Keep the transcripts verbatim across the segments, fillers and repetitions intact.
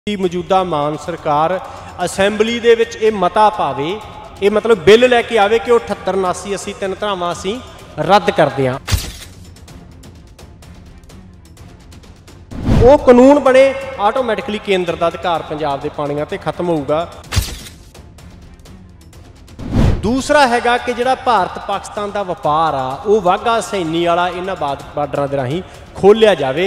मौजूदा मान सरकार असैंबली दे विच ये मता पावे, ये मतलब बिल लैके आवे कि अठहत्तर उनासी असी तीन धारावां असी रद्द करदे हां। वो कानून बने आटोमैटिकली केंद्र का अधिकार पंजाब के पानियां ते खत्म होगा। दूसरा हैगा कि जिहड़ा भारत पाकिस्तान का वपार आ वो वाघा सैनी वाला इन्हां बार्डरां दे राहीं खोलिया जावे।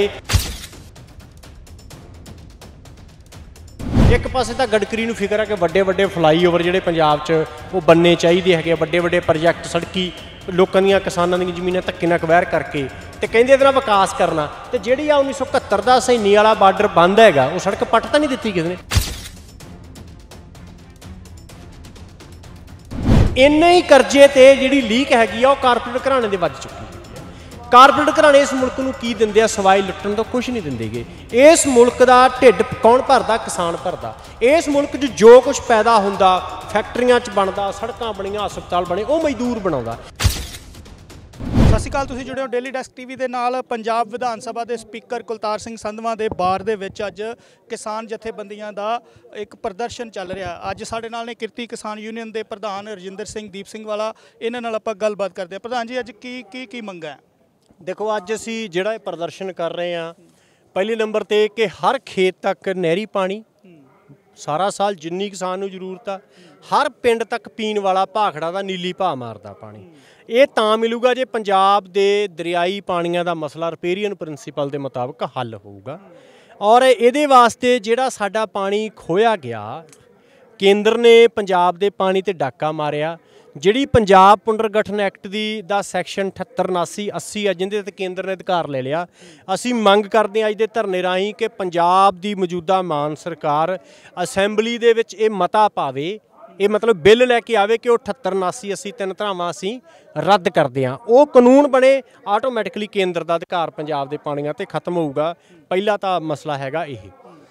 एक पासे तो गडकरी नूं फिकर है कि वड्डे वड्डे फ्लाईओवर जिहड़े पंजाब च वो बनने चाहिए है, वड्डे वड्डे प्रोजैक्ट सड़की लोगों दी किसानों दी जमीनां धक्के नाल अक्वायर करके ते कहंदे इहदे नाल विकास करना। ते जिहड़ी आ उन्नीस सौ इकहत्तर का सैनी वाला बार्डर बंद हैगा वो सड़क पट तां नहीं दित्ती किसी ने। इन्ने ही करजे ते जिहड़ी लीक हैगी आ वो कारपोरेट घराणे दे वज चुकी है। कारपोरेट घराणे इस मुल्क नूं की दिंदे आ सिवाय लुट्टण तो कुछ नहीं दिंदे गे। इस मुल्क का ढिड कौन भरदा? किसान भरदा। इस मुल्क च जो कुछ पैदा हुंदा फैक्ट्रियां च बनदा, सड़कां बणीਆਂ, हस्पताल बने, वो मजदूर बनाउंदा। सत श्री अकाल, तुसीं जुड़े हो डेली डेस्क टीवी दे नाल। पंजाब विधान सभा के स्पीकर कुलतार सिंह संधवां दे बार दे विच अज किसान जथेबंदियां दा एक प्रदर्शन चल रहा। अज साडे नाल ने किरती किसान यूनियन के प्रधान रजिंदर सिंह दीप सिंह वाला, इन्हां नाल आपां गलबात करदे हां। प्रधान जी, अज की की की मंगा है? देखो, अज असी जिहड़ा प्रदर्शन कर रहे हैं, पहले नंबर ते कि हर खेत तक नहरी पानी सारा साल जिन्नी किसान नूं जरूरत आ, हर पिंड तक पीण वाला भाखड़ा दा नीली भाअ मारदा पानी ये तां मिलूगा जे पंजाब दे दरियाई पानियां दा मसला रिपेरियन प्रिंसीपल के मुताबिक हल होऊगा। और इहदे वास्ते जिहड़ा साडा पानी खोया गया, केंद्र ने पंजाब दे पानी ते डाका मारिया। जिहड़ी पंजाब पुनर्गठन एक्ट दी दा सैक्शन अठहत्तर उनासी अस्सी है जिंदे ते केंद्र ने अधिकार ले लिया। असी मंग करते हैं अज दे धरने राहीं कि पंजाब दी मौजूदा मान सरकार असैंबली दे विच ये मता पावे, ये मतलब बिल लैके आवे कि अठहत्तर उनासी असी तीन धारावां असी रद्द करदे हां। वो कानून बने आटोमैटिकली केंद्र का अधिकार पंजाब के पानियां ते खत्म होऊगा। पहला तो मसला हैगा यह।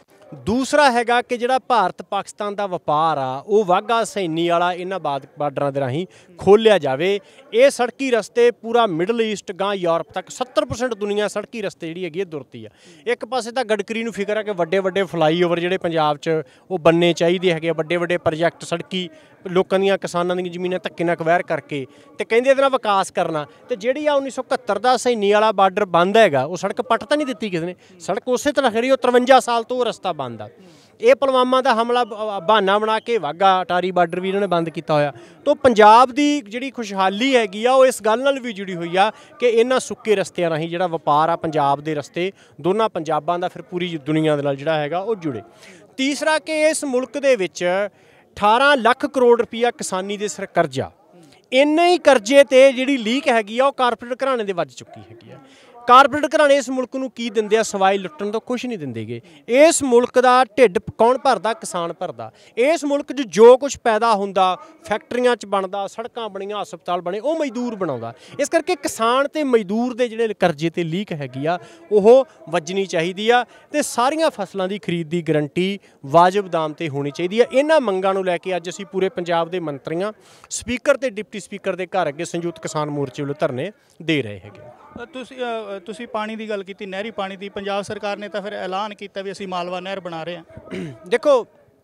दूसरा हैगा कि जिहड़ा भारत पाकिस्तान का वपार आ वो वाघा सैनी वाला इन्हां बार्डरां दे राहीं खोलिया जावे। ये सड़की रस्ते पूरा मिडल ईस्ट गां यूरोप तक सत्तर परसेंट दुनिया सड़की रस्ते जिहड़ी हैगी दुरती है। एक पासे तो गडकरी नूं फिकर है कि वड्डे वड्डे फ्लाईओवर जिहड़े पंजाब च वो बनने चाहिए है, वड्डे वड्डे प्रोजैक्ट सड़की लोगों दी किसानों दी जमीनां धक्के नाल अक्वायर करके ते कहंदे इहदे नाल विकास करना। ते जिहड़ी आ उन्नीस सौ इकहत्तर का सैनी वाला बार्डर बंद हैगा वो सड़क पट तां नहीं दित्ती किसी ने। सड़क उसे तरह खड़ी, वो तरवंजा साल तो रस्ता बंद आ। ये पुलवामा का हमला बहाना बना के वाघा अटारी बार्डर भी इन्होंने बंद किया होया। तो पंजाब की जिहड़ी खुशहाली हैगी आ वो इस गल नाल भी जुड़ी हुई आ कि इन्हां सुक्के रस्तियां राहीं जिहड़ा वपार आ पंजाब दे रस्ते दोनों पंजाबां दा फिर पूरी दुनिया दे नाल जिहड़ा हैगा वो जुड़े। तीसरा कि इस मुल्क दे विच अठारह लख करोड़ रुपया किसानी दे सिर करजा, इन्ने ही करजे ते जिहड़ी लीक हैगी आ वो कारपोरेट घराणे दे वज चुकी हैगी आ। कारपोरेट घराणे इस मुल्क नूं की दिंदे आ सिवाय लुट्टण तो कुछ नहीं दिंदे गे। इस मुल्क का ढिड कौन भरदा? किसान भरदा। इस मुल्क च जो कुछ पैदा हुंदा फैक्ट्रियां च बनदा, सड़कां बणीਆਂ, हस्पताल बने, वो मजदूर बनाउंदा। इस करके किसान ते मजदूर दे जिहड़े करजे ते लीक हैगी आ वो वजनी चाहिदी आ ते सारियां फसलां दी खरीद दी गारंटी वाजिब दाम ते होनी चाहिदी आ। इन्हां मंगां नूं लैके अज असीं पूरे पंजाब दे मंत्रियां, स्पीकर ते डिप्टी स्पीकर दे घर अगे संयुक्त किसान मोर्चे ਵੱਲੋਂ धरने दे रहे हैगे। तुसी तुसी पानी की गल की, नहरी पानी की, पंजाब सरकार ने तो फिर ऐलान किया भी असीं मालवा नहर बना रहे हैं। देखो,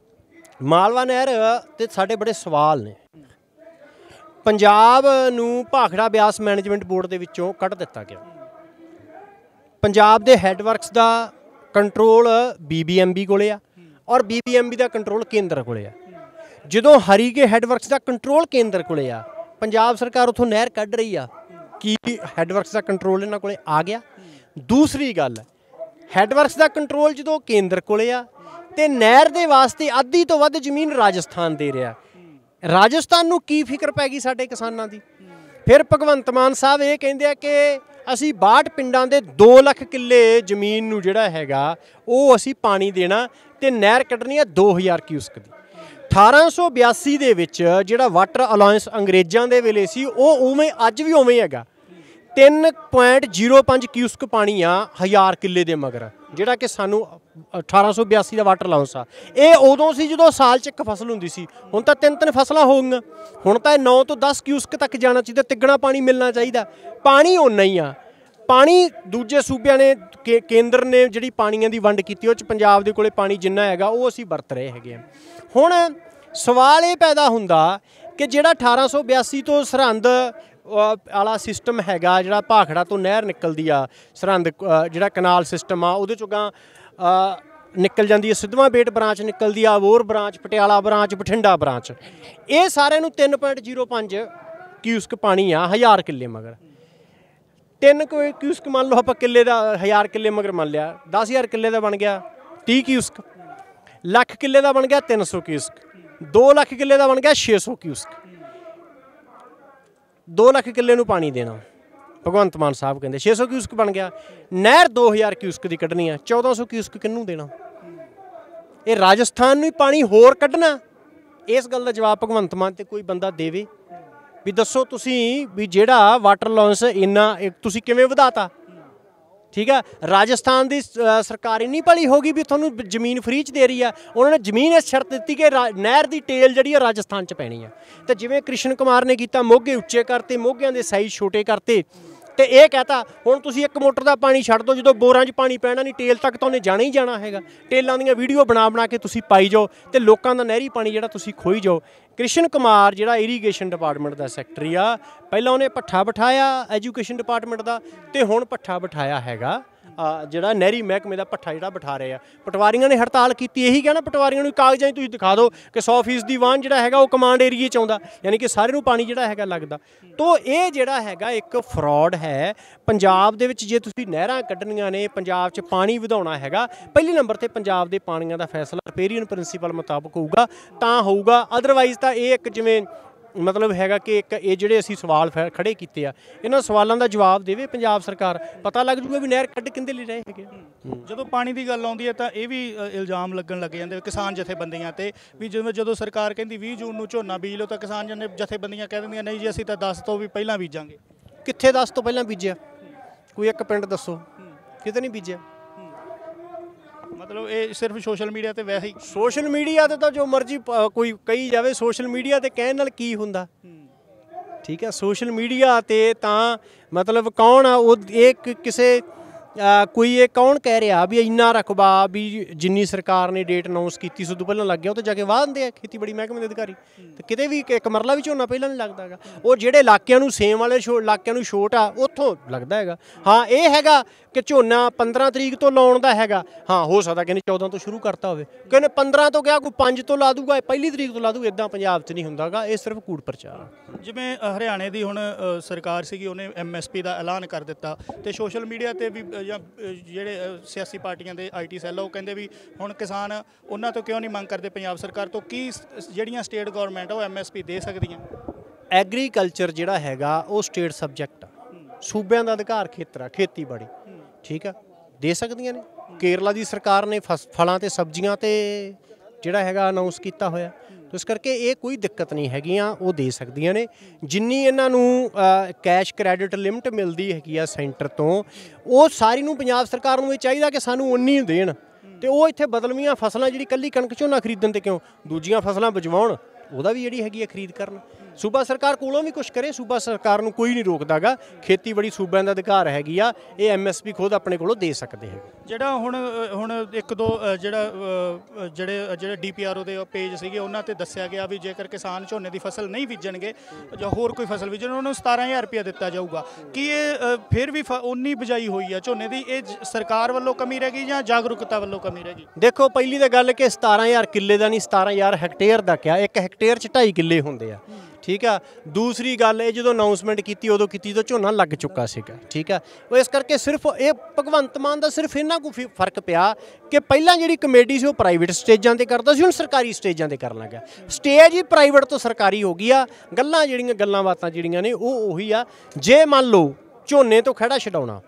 मालवा नहर ते साडे बड़े सवाल ने। पंजाब नूं भाखड़ा ब्यास मैनेजमेंट बोर्ड दे विचों कढ दित्ता गया। पंजाब दे हैडवर्क्स का control B B M B कोले आ और बी बी एम बी का कंट्रोल केंद्र कोले आ। जदों हरीके हैडवर्क्स का कंट्रोल केंद्र कोले आ, पंजाब सरकार उत्थों नहर कढ रही आ कि हैडवर्क्स का कंट्रोल इन्हां कोले आ गया। दूसरी गल, हैडवर्क्स का कंट्रोल जो केंद्र कोले आ ते नहर दे वास्ते अद्धी तो वध जमीन राजस्थान दे रहा। राजस्थान नूं की फिक्र पै गई साडे किसानां दी? फिर भगवंत मान साहब ये कहंदे आ कि असीं बाहठ पिंडां दे दो लख किले जमीन नूं जिहड़ा हैगा वो असीं पानी देना ते नहर कड्ढनी आ दो हज़ार क्यूसक दी। अठारह सौ बयासी दे विच जिहड़ा वाटर अलायंस अंग्रेज़ां दे वेले सी वो उवें अज भी उवें हैगा। तीन पॉइंट जीरो पाँच क्यूसक पानी आ हज़ार किले दे मगर, जिहड़ा कि सानू अठारह सौ बयासी का वाटर अलाउंस आ। ये उदों सी जो साल च एक फसल हुंदी सी, हुण तां तीन तीन फसलां हो गईयां। हुण तां नौ तो दस क्यूसक तक जाना चाहिए, तिगना पानी मिलना चाहिए। पानी उन्ना ही आ। ਪਾਣੀ ਦੂਜੇ ਸੂਬਿਆਂ ਨੇ ਕੇ ਕੇਂਦਰ ਨੇ ਜਿਹੜੀ ਪਾਣੀਆਂ ਦੀ ਵੰਡ ਕੀਤੀ ਉਹ 'ਚ ਪੰਜਾਬ ਦੇ ਕੋਲੇ ਪਾਣੀ ਜਿੰਨਾ ਹੈਗਾ ਉਹ ਅਸੀਂ ਵਰਤ ਰਹੇ ਹੈਗੇ ਆ। ਹੁਣ ਸਵਾਲ ਇਹ ਪੈਦਾ ਹੁੰਦਾ ਕਿ ਜਿਹੜਾ ਅਠਾਰਾਂ ਸੌ ਬਿਆਸੀ ਤੋਂ ਸਰਹੰਦ ਵਾਲਾ ਸਿਸਟਮ ਹੈਗਾ, ਜਿਹੜਾ ਭਾਖੜਾ ਤੋਂ ਨਹਿਰ ਨਿਕਲਦੀ ਆ, ਸਰਹੰਦ ਜਿਹੜਾ ਕਨਾਲ ਸਿਸਟਮ ਆ ਉਹਦੇ 'ਚੋਂ ਗਾਂ ਨਿਕਲ ਜਾਂਦੀ ਹੈ, ਸਿੱਧਵਾਂ ਬੇਟ ਬ੍ਰਾਂਚ ਨਿਕਲਦੀ ਆ, Abohar branch, Patiala branch, Bathinda branch, ਇਹ ਸਾਰਿਆਂ ਨੂੰ ਤਿੰਨ ਪੁਆਇੰਟ ਜ਼ੀਰੋ ਪੰਜ ਕਿਊਸਕ ਪਾਣੀ ਆ ਹਜ਼ਾਰ ਕਿੱਲੇ ਮਗਰ। ਤਿੰਨ ਕਿਊਸਕ ਮੰਨ ਲਓ ਆਪਾਂ ਕਿੱਲੇ ਦਾ, ਹਜ਼ਾਰ ਕਿੱਲੇ ਮਗਰ ਮੰਨ ਲਿਆ, ਦਸ ਹਜ਼ਾਰ ਕਿੱਲੇ ਦਾ ਬਣ ਗਿਆ ਤੀਹ ਕਿਊਸਕ, ਲੱਖ ਕਿੱਲੇ ਦਾ ਬਣ ਗਿਆ ਤਿੰਨ ਸੌ ਕਿਊਸਕ, ਦੋ ਲੱਖ ਕਿੱਲੇ ਦਾ ਬਣ ਗਿਆ ਛੇ ਸੌ ਕਿਊਸਕ। ਦੋ ਲੱਖ ਕਿੱਲੇ ਨੂੰ ਪਾਣੀ ਦੇਣਾ ਭਗਵੰਤ ਮਾਨ ਸਾਹਿਬ ਕਹਿੰਦੇ, ਛੇ ਸੌ ਕਿਊਸਕ ਬਣ ਗਿਆ। ਨਹਿਰ ਦੋ ਹਜ਼ਾਰ ਕਿਊਸਕ ਦੀ ਕੱਢਣੀ ਆ, ਚੌਦਾਂ ਸੌ ਕਿਊਸਕ ਕਿਹਨੂੰ ਦੇਣਾ? ਇਹ ਰਾਜਸਥਾਨ ਨੂੰ ਹੀ ਪਾਣੀ ਹੋਰ ਕੱਢਣਾ? ਇਸ ਗੱਲ ਦਾ ਜਵਾਬ ਭਗਵੰਤ ਮਾਨ ਤੇ ਕੋਈ ਬੰਦਾ ਦੇਵੇ ਵੀ ਦੱਸੋ ਤੁਸੀਂ ਵੀ ਜਿਹੜਾ ਵਾਟਰ ਲੌਂਸ ਇੰਨਾ ਤੁਸੀਂ ਕਿਵੇਂ ਵਧਾਤਾ? ਠੀਕ ਆ, ਰਾਜਸਥਾਨ ਦੀ ਸਰਕਾਰ ਇੰਨੀ ਭਲੀ ਹੋ ਗਈ ਵੀ ਤੁਹਾਨੂੰ ਜ਼ਮੀਨ ਫਰੀ 'ਚ ਦੇ ਰਹੀ ਆ। ਉਹਨਾਂ ਨੇ ਜ਼ਮੀਨ ਇਸ ਸ਼ਰਤ ਦਿੱਤੀ ਕਿ ਨਹਿਰ ਦੀ ਟੇਲ ਜਿਹੜੀ ਆ ਰਾਜਸਥਾਨ 'ਚ ਪੈਣੀ ਆ। ਤੇ ਜਿਵੇਂ ਕ੍ਰਿਸ਼ਨ ਕੁਮਾਰ ਨੇ ਕੀਤਾ, ਮੋਗੇ ਉੱਚੇ ਕਰਤੇ, ਮੋਗਿਆਂ ਦੇ ਸਾਈਜ਼ ਛੋਟੇ ਕਰਤੇ, ਤੇ ਇਹ ਕਹਤਾ ਹੁਣ ਤੁਸੀਂ ਇੱਕ ਮੋਟਰ ਦਾ ਪਾਣੀ ਛੱਡ ਦਿਓ, ਜਦੋਂ ਬੋਰਾਂ 'ਚ ਪਾਣੀ ਪੈਣਾ ਨਹੀਂ ਟੇਲ ਤੱਕ ਤਾਂ ਉਹਨੇ ਜਾਣਾ ਹੀ ਜਾਣਾ ਹੈਗਾ। ਟੇਲਾਂ ਦੀਆਂ ਵੀਡੀਓ ਬਣਾ ਬਣਾ ਕੇ ਤੁਸੀਂ ਪਾਈ ਜਾਓ ਤੇ ਲੋਕਾਂ ਦਾ ਨਹਿਰੀ ਪਾਣੀ ਜਿਹੜਾ ਤੁਸੀਂ ਖੋਈ ਜਾਓ। ਕ੍ਰਿਸ਼ਨ ਕੁਮਾਰ ਜਿਹੜਾ ਇਰੀਗੇਸ਼ਨ ਡਿਪਾਰਟਮੈਂਟ ਦਾ ਸੈਕਟਰੀ ਆ, ਪਹਿਲਾਂ ਉਹਨੇ ਭੱਠਾ ਬਿਠਾਇਆ ਐਜੂਕੇਸ਼ਨ ਡਿਪਾਰਟਮੈਂਟ ਦਾ, ਤੇ ਹੁਣ ਭੱਠਾ ਬਿਠਾਇਆ ਹੈਗਾ ਜਿਹੜਾ ਨਹਿਰੀ ਮਹਿਕਮੇ ਦਾ ਭੱਠਾ ਜਿਹੜਾ ਬਿਠਾ ਰਹੇ ਆ। ਪਟਵਾਰੀਆਂ ਨੇ ਹੜਤਾਲ ਕੀਤੀ, ਇਹੀ ਕਹਿਣਾ ਪਟਵਾਰੀਆਂ ਨੂੰ ਕਾਗਜ਼ਾਂ 'ਚ ਤੁਸੀਂ ਦਿਖਾ ਦਿਓ ਕਿ ਸੌ ਫੀਸਦੀ ਵਾਹਨ ਜਿਹੜਾ ਹੈਗਾ ਉਹ ਕਮਾਂਡ ਏਰੀਏ 'ਚ ਆਉਂਦਾ, ਯਾਨੀ ਕਿ ਸਾਰੇ ਨੂੰ ਪਾਣੀ ਜਿਹੜਾ ਹੈਗਾ ਲੱਗਦਾ। ਤੋ ਇਹ ਜਿਹੜਾ ਹੈਗਾ ਇੱਕ ਫਰੋਡ ਹੈ ਪੰਜਾਬ ਦੇ ਵਿੱਚ। ਜੇ ਤੁਸੀਂ ਨਹਿਰਾਂ ਕੱਢਣੀਆਂ ਨੇ, ਪੰਜਾਬ 'ਚ ਪਾਣੀ ਵਧਾਉਣਾ ਹੈਗਾ, ਪਹਿਲੇ ਨੰਬਰ 'ਤੇ ਪੰਜਾਬ ਦੇ ਪਾਣੀਆਂ ਦਾ ਫੈਸਲਾ ਰਿਪੇਰੀਅਨ ਪ੍ਰਿੰਸੀਪਲ ਮੁਤਾਬਕ ਹੋਊਗਾ ਤਾਂ ਹੋਊਗਾ। ਅਦਰਵਾਈਜ਼ ਤਾਂ ਇਹ ਇੱਕ ਜਿਵੇਂ ਮਤਲਬ ਹੈਗਾ ਕਿ ਇੱਕ ਇਹ ਜਿਹੜੇ ਅਸੀਂ ਸਵਾਲ ਖੜੇ ਕੀਤੇ ਆ, ਇਹਨਾਂ ਸਵਾਲਾਂ ਦਾ ਜਵਾਬ ਦੇਵੇ ਪੰਜਾਬ ਸਰਕਾਰ, ਪਤਾ ਲੱਗ ਜੂਗਾ ਵੀ ਨਹਿਰ ਕੱਢ ਕਿੰਦੇ ਲਈ ਰਹੇ ਹੈਗੇ। ਜਦੋਂ ਪਾਣੀ ਦੀ ਗੱਲ ਆਉਂਦੀ ਹੈ ਤਾਂ ਇਹ ਵੀ ਇਲਜ਼ਾਮ ਲੱਗਣ ਲੱਗ ਜਾਂਦੇ ਕਿਸਾਨ ਜਥੇਬੰਦੀਆਂ ਤੇ ਵੀ ਜਿਵੇਂ ਜਦੋਂ ਸਰਕਾਰ ਕਹਿੰਦੀ ਵੀਹ ਜੂਨ ਨੂੰ ਝੋਨਾ ਬੀਜ ਲਓ ਤਾਂ ਕਿਸਾਨ ਜਥੇਬੰਦੀਆਂ ਕਹਿ ਦਿੰਦੀਆਂ ਨਹੀਂ ਜੀ ਅਸੀਂ ਤਾਂ ਦਸ ਤੋਂ ਵੀ ਪਹਿਲਾਂ ਬੀਜਾਂਗੇ। ਕਿੱਥੇ ਦਸ ਤੋਂ ਪਹਿਲਾਂ ਬੀਜਿਆ? ਕੋਈ ਇੱਕ ਪਿੰਡ ਦੱਸੋ ਕਿਤੇ ਨਹੀਂ ਬੀਜਿਆ। ਮਤਲਬ ਇਹ ਸਿਰਫ ਸੋਸ਼ਲ ਮੀਡੀਆ ਤੇ ਵੈਸੇ ਹੀ, ਸੋਸ਼ਲ ਮੀਡੀਆ ਤੇ ਤਾਂ ਜੋ ਮਰਜ਼ੀ ਕੋਈ ਕਹੀ ਜਾਵੇ, ਸੋਸ਼ਲ ਮੀਡੀਆ ਤੇ ਕਹਿਣ ਨਾਲ ਕੀ ਹੁੰਦਾ? ਠੀਕ ਹੈ, ਸੋਸ਼ਲ ਮੀਡੀਆ ਤੇ ਤਾਂ ਮਤਲਬ ਕੌਣ ਆ ਉਹ, ਇਹ ਕਿਸੇ ਕੋਈ ਇਹ ਕੌਣ ਕਹਿ ਰਿਹਾ ਵੀ ਇੰਨਾ ਰਕਬਾ ਵੀ ਜਿੰਨੀ ਸਰਕਾਰ ਨੇ ਡੇਟ ਅਨਾਉਂਸ ਕੀਤੀ ਸੀ ਉਦੋਂ ਪਹਿਲਾਂ ਲੱਗ ਗਿਆ, ਉਹ ਤਾਂ ਜਾ ਕੇ ਵਾਹ ਦਿੰਦੇ ਆ ਖੇਤੀਬਾੜੀ ਮਹਿਕਮੇ ਦੇ ਅਧਿਕਾਰੀ। ਤੇ ਕਿਤੇ ਵੀ ਇੱਕ ਮਰਲਾ ਵੀ ਝੋਨਾ ਪਹਿਲਾਂ ਨਹੀਂ ਲੱਗਦਾ ਹੈਗਾ। ਉਹ ਜਿਹੜੇ ਇਲਾਕਿਆਂ ਨੂੰ ਸੇਮ ਵਾਲੇ ਇਲਾਕਿਆਂ ਨੂੰ ਛੋਟ ਆ ਉੱਥੋਂ ਲੱਗਦਾ ਹੈਗਾ। ਹਾਂ ਇਹ ਹੈਗਾ ਕਿ ਝੋਨਾ ਪੰਦਰਾਂ ਤਰੀਕ ਤੋਂ ਲਾਉਣ ਦਾ ਹੈਗਾ, ਹਾਂ ਹੋ ਸਕਦਾ ਕਹਿੰਦੇ ਚੌਦਾਂ ਤੋਂ ਸ਼ੁਰੂ ਕਰਤਾ ਹੋਵੇ, ਕਹਿੰਦੇ ਪੰਦਰਾਂ ਤੋਂ ਗਿਆ ਕੋਈ ਪੰਜ ਤੋਂ ਲਾ ਦੂਗਾ, ਪਹਿਲੀ ਤਰੀਕ ਤੋਂ ਲਾ ਦੂ। ਇੱਦਾਂ ਪੰਜਾਬ 'ਚ ਨਹੀਂ ਹੁੰਦਾ ਗਾ, ਇਹ ਸਿਰਫ ਕੂੜ ਪ੍ਰਚਾਰ ਆ। ਜਿਵੇਂ ਹਰਿਆਣੇ ਦੀ ਹੁਣ ਸਰਕਾਰ ਸੀਗੀ, ਉਹਨੇ ਐਮ ਐਸ ਪੀ ਦਾ ਐਲਾਨ ਕਰ ਦਿੱਤਾ ਤੇ ਸੋਸ਼ਲ ਮੀਡੀਆ ਤੇ ਵੀ ਜਾਂ ਜਿਹੜੇ ਸਿਆਸੀ ਪਾਰਟੀਆਂ ਦੇ ਆਈ ਟੀ ਸੈੱਲ ਉਹ ਕਹਿੰਦੇ ਵੀ ਹੁਣ ਕਿਸਾਨ ਉਹਨਾਂ ਤੋਂ ਕਿਉਂ ਨਹੀਂ ਮੰਗ ਕਰਦੇ ਪੰਜਾਬ ਸਰਕਾਰ ਤੋਂ, ਕੀ ਜਿਹੜੀਆਂ ਸਟੇਟ ਗੌਰਮੈਂਟ ਉਹ ਐਮ ਐਸ ਪੀ ਦੇ ਸਕਦੀਆਂ? ਐਗਰੀਕਲਚਰ ਜਿਹੜਾ ਹੈਗਾ ਉਹ ਸਟੇਟ ਸਬਜੈਕਟ ਆ, ਸੂਬਿਆਂ ਦਾ ਅਧਿਕਾਰ ਖੇਤਰ ਆ, ਖੇਤੀਬਾੜੀ ਠੀਕ ਆ, ਦੇ ਸਕਦੀਆਂ ਨੇ। ਕੇਰਲਾ ਦੀ ਸਰਕਾਰ ਨੇ ਫਸ ਫਲਾਂ ਤੇ ਸਬਜ਼ੀਆਂ ਤੇ ਜਿਹੜਾ ਹੈਗਾ ਅਨਾਉਂਸ ਕੀਤਾ ਹੋਇਆ, ਇਸ ਕਰਕੇ ਇਹ ਕੋਈ ਦਿੱਕਤ ਨਹੀਂ ਹੈਗੀਆਂ, ਉਹ ਦੇ ਸਕਦੀਆਂ ਨੇ। ਜਿੰਨੀ ਇਹਨਾਂ ਨੂੰ ਕੈਸ਼ ਕ੍ਰੈਡਿਟ ਲਿਮਟ ਮਿਲਦੀ ਹੈਗੀ ਆ ਸੈਂਟਰ ਤੋਂ, ਉਹ ਸਾਰੀ ਨੂੰ ਪੰਜਾਬ ਸਰਕਾਰ ਨੂੰ ਇਹ ਚਾਹੀਦਾ ਕਿ ਸਾਨੂੰ ਉਨੀ ਦੇਣ। ਤੇ ਉਹ ਇੱਥੇ ਬਦਲਵੀਆਂ ਫਸਲਾਂ ਜਿਹੜੀ ਕੱਲੀ ਕਣਕ ਝੋਨਾ ਖਰੀਦਣ ਤੇ ਕਿਉਂ, ਦੂਜੀਆਂ ਫਸਲਾਂ ਬਚਵਾਉਣ, ਉਹਦਾ ਵੀ ਜਿਹੜੀ ਹੈਗੀ ਆ ਖਰੀਦ ਕਰਨ। ਸੂਬਾ ਸਰਕਾਰ ਕੋਲੋਂ ਵੀ ਕੁਛ ਕਰੇ, ਸੂਬਾ ਸਰਕਾਰ ਨੂੰ ਕੋਈ ਨਹੀਂ ਰੋਕਦਾਗਾ। ਖੇਤੀਬਾੜੀ ਸੂਬਿਆਂ ਦਾ ਅਧਿਕਾਰ ਹੈਗੀ ਆ, ਇਹ ਐਮ ਐਸ ਪੀ ਖੁਦ ਆਪਣੇ ਕੋਲੋਂ ਦੇ ਸਕਦੇ ਹੈਗੇ। ਜਿਹੜਾ ਹੁਣ ਹੁਣ ਇੱਕ ਦੋ ਜਿਹੜਾ ਜਿਹੜੇ ਜਿਹੜੇ ਡੀ ਪੀ ਆਰ ਓ ਦੇ ਪੇਜ ਸੀਗੇ ਉਹਨਾਂ ਤੇ ਦੱਸਿਆ ਗਿਆ ਵੀ ਜੇਕਰ ਕਿਸਾਨ ਝੋਨੇ ਦੀ ਫਸਲ ਨਹੀਂ ਬੀਜਣਗੇ ਜਾਂ ਹੋਰ ਕੋਈ ਫਸਲ ਬੀਜਣ ਉਹਨਾਂ ਨੂੰ ਸਤਾਰਾਂ ਹਜ਼ਾਰ ਰੁਪਇਆ ਦਿੱਤਾ ਜਾਊਗਾ। ਕੀ ਇਹ ਫਿਰ ਵੀ ਉਨੀ ਬਿਜਾਈ ਹੋਈ ਆ ਝੋਨੇ ਦੀ, ਇਹ ਸਰਕਾਰ ਵੱਲੋਂ ਕਮੀ ਰਹਿ ਗਈ ਜਾਂ ਜਾਗਰੂਕਤਾ ਵੱਲੋਂ ਕਮੀ ਰਹਿ ਗਈ? ਦੇਖੋ ਪਹਿਲੀ ਤਾਂ ਗੱਲ ਕਿ ਸਤਾਰਾਂ ਹਜ਼ਾਰ ਕਿੱਲੇ ਦਾ ਨਹੀਂ, ਸਤਾਰਾਂ ਹਜ਼ਾਰ ਹੈਕਟੇਅਰ ਦਾ ਕਿਹਾ, ਇੱਕ ਹੈਕਟੇਅਰ 'ਚ ਢਾਈ ਕਿੱਲੇ ਹੁੰਦੇ ਆ। ਠੀਕ ਆ, ਦੂਸਰੀ ਗੱਲ ਇਹ ਜਦੋਂ ਅਨਾਉਂਸਮੈਂਟ ਕੀਤੀ ਉਦੋਂ ਕੀਤੀ ਤਾਂ ਝੋਨਾ ਲੱਗ ਚੁੱਕਾ ਸੀਗਾ। ਠੀਕ ਆ, ਉਹ ਇਸ ਕਰਕੇ ਸਿਰਫ ਇਹ ਭਗਵੰਤ ਮਾਨ ਦਾ ਸਿਰਫ ਇਹਨਾਂ ਕੋ ਫਰਕ ਪਿਆ ਕਿ ਪਹਿਲਾਂ ਜਿਹੜੀ ਕਮੇਟੀ ਸੀ ਉਹ ਪ੍ਰਾਈਵੇਟ ਸਟੇਜਾਂ ਤੇ ਕਰਦਾ ਸੀ, ਹੁਣ ਸਰਕਾਰੀ ਸਟੇਜਾਂ ਤੇ ਕਰਨ ਲੱਗਾ। ਸਟੇਜ ਹੀ ਪ੍ਰਾਈਵੇਟ ਤੋਂ ਸਰਕਾਰੀ ਹੋ ਗਈ ਆ। ਗੱਲਾਂ ਜਿਹੜੀਆਂ ਗੱਲਾਂ ਬਾਤਾਂ ਜਿਹੜੀਆਂ ਨੇ ਉਹ ਉਹੀ ਆ। ਜੇ ਮੰਨ ਲਓ ਝੋਨੇ ਤੋਂ ਖਹਿੜਾ ਛਡਾਉਣਾ,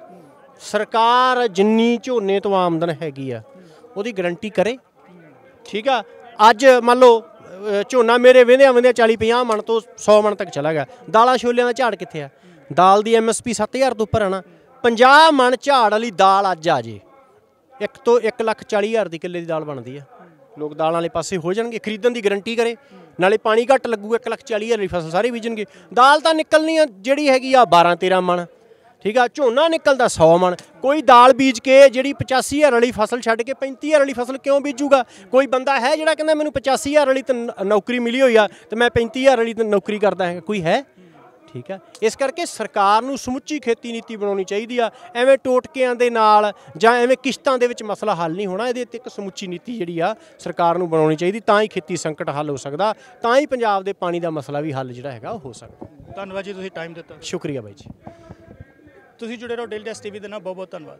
ਸਰਕਾਰ ਜਿੰਨੀ ਝੋਨੇ ਤੋਂ ਆਮਦਨ ਹੈਗੀ ਆ ਉਹਦੀ ਗਰੰਟੀ ਕਰੇ। ਠੀਕ ਆ, ਅੱਜ ਮੰਨ ਲਓ ਝੋਨਾ ਮੇਰੇ ਵਹਿੰਦਿਆਂ ਵਹਿੰਦਿਆਂ ਚਾਲੀ ਪੰਜਾਹ ਮਣ ਤੋਂ ਸੌ ਮਣ ਤੱਕ ਚਲਾ ਗਿਆ, ਦਾਲਾਂ ਛੋਲਿਆਂ ਦਾ ਝਾੜ ਕਿੱਥੇ ਆ? ਦਾਲ ਦੀ ਐਮ ਐਸ ਪੀ ਸੱਤ ਹਜ਼ਾਰ ਤੋਂ ਉੱਪਰ ਆਣਾ, ਪੰਜਾਹ ਮਣ ਝਾੜ ਵਾਲੀ ਦਾਲ ਅੱਜ ਆ ਜੇ ਇੱਕ ਤੋਂ ਇੱਕ ਲੱਖ ਚਾਲੀ ਹਜ਼ਾਰ ਦੀ ਕਿੱਲੇ ਦੀ ਦਾਲ ਬਣਦੀ ਆ। ਲੋਕ ਦਾਲਾਂ ਵਾਲੇ ਪਾਸੇ ਹੋ ਜਾਣਗੇ, ਖਰੀਦਣ ਦੀ ਗਰੰਟੀ ਕਰੇ, ਨਾਲੇ ਪਾਣੀ ਘੱਟ ਲੱਗੂਗਾ, ਇੱਕ ਲੱਖ ਚਾਲੀ ਹਜ਼ਾਰ ਦੀ ਫਸਲ ਸਾਰੇ ਬੀਜਣਗੇ। ਦਾਲ ਤਾਂ ਨਿਕਲਣੀ ਆ ਜਿਹੜੀ ਹੈਗੀ ਆ ਬਾਰਾਂ ਤੇਰਾਂ ਮਣ, ਠੀਕ ਆ, ਝੋਨਾ ਨਿਕਲਦਾ ਸੌ ਮਣ। ਕੋਈ ਦਾਲ ਬੀਜ ਕੇ ਜਿਹੜੀ ਪਚਾਸੀ ਹਜ਼ਾਰ ਵਾਲੀ ਫਸਲ ਛੱਡ ਕੇ ਪੈਂਤੀ ਹਜ਼ਾਰ ਵਾਲੀ ਫਸਲ ਕਿਉਂ ਬੀਜੂਗਾ? ਕੋਈ ਬੰਦਾ ਹੈ ਜਿਹੜਾ ਕਹਿੰਦਾ ਮੈਨੂੰ ਪਚਾਸੀ ਹਜ਼ਾਰ ਵਾਲੀ ਤਾਂ ਨ- ਨੌਕਰੀ ਮਿਲੀ ਹੋਈ ਆ ਤੇ ਮੈਂ ਪੈਂਤੀ ਹਜ਼ਾਰ ਵਾਲੀ ਤਾਂ ਨੌਕਰੀ ਕਰਦਾ ਹੈਗਾ? ਕੋਈ ਹੈ? ਠੀਕ ਹੈ, ਇਸ ਕਰਕੇ ਸਰਕਾਰ ਨੂੰ ਸਮੁੱਚੀ ਖੇਤੀ ਨੀਤੀ ਬਣਾਉਣੀ ਚਾਹੀਦੀ ਆ। ਐਵੇਂ ਟੋਟਕਿਆਂ ਦੇ ਨਾਲ ਜਾਂ ਐਵੇਂ ਕਿਸ਼ਤਾਂ ਦੇ ਵਿੱਚ ਮਸਲਾ ਹੱਲ ਨਹੀਂ ਹੋਣਾ। ਇਹਦੇ 'ਤੇ ਇੱਕ ਸਮੁੱਚੀ ਨੀਤੀ ਜਿਹੜੀ ਆ ਸਰਕਾਰ ਨੂੰ ਬਣਾਉਣੀ ਚਾਹੀਦੀ, ਤਾਂ ਹੀ ਖੇਤੀ ਸੰਕਟ ਹੱਲ ਹੋ ਸਕਦਾ, ਤਾਂ ਹੀ ਪੰਜਾਬ ਦੇ ਪਾਣੀ ਦਾ ਮਸਲਾ ਵੀ ਹੱਲ ਜਿਹੜਾ ਹੈਗਾ ਉਹ ਹੋ ਸਕਦਾ। ਧੰਨਵਾਦ ਜੀ, ਤੁਸੀਂ ਟਾਈਮ ਦਿੱਤਾ। ਸ਼ੁਕਰੀਆ ਬਾਈ ਜੀ। ਤੁਸੀਂ ਜੁੜੇ ਰਹੋ ਡੇਲੀ ਡੈਸਕ ਟੀਵੀ ਦੇ ਨਾਲ। ਬਹੁਤ ਬਹੁਤ ਧੰਨਵਾਦ।